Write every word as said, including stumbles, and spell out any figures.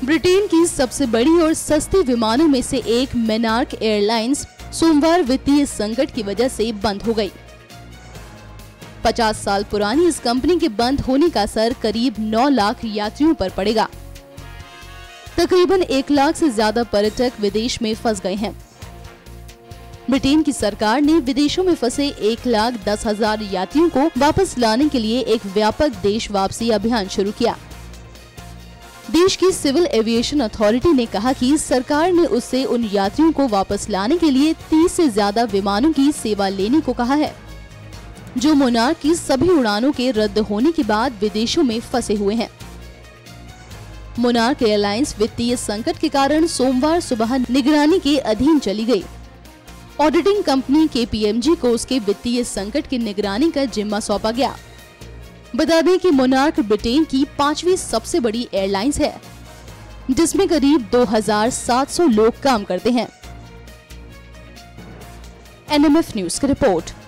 Britain की सबसे बड़ी और सस्ती विमानों में से एक मोनार्क एयरलाइंस सोमवार वित्तीय संकट की वजह से बंद हो गई। पचास साल पुरानी इस कंपनी के बंद होने का असर करीब नौ लाख यात्रियों पर पड़ेगा। तकरीबन एक लाख से ज्यादा पर्यटक विदेश में फंस गए हैं। ब्रिटेन की सरकार ने विदेशों में फंसे एक लाख दस हजार यात्रियों को वापस लाने के लिए एक व्यापक देश वापसी अभियान शुरू किया। देश की सिविल एविएशन अथॉरिटी ने कहा कि सरकार ने उससे उन यात्रियों को वापस लाने के लिए तीस से ज्यादा विमानों की सेवा लेने को कहा है, जो मोनार्क की सभी उड़ानों के रद्द होने के बाद विदेशों में फंसे हुए हैं। मोनार्क एयरलाइंस वित्तीय संकट के कारण सोमवार सुबह निगरानी के अधीन चली गई। Auditing company K P M G को उसके वित्तीय संकट की निगरानी का जिम्मा सौंपा गया। बता दें कि मोनार्क ब्रिटेन की पांचवी सबसे बड़ी एयरलाइंस है, जिसमें करीब दो हजार सात सौ लोग काम करते हैं। एन एम एफ न्यूज की रिपोर्ट।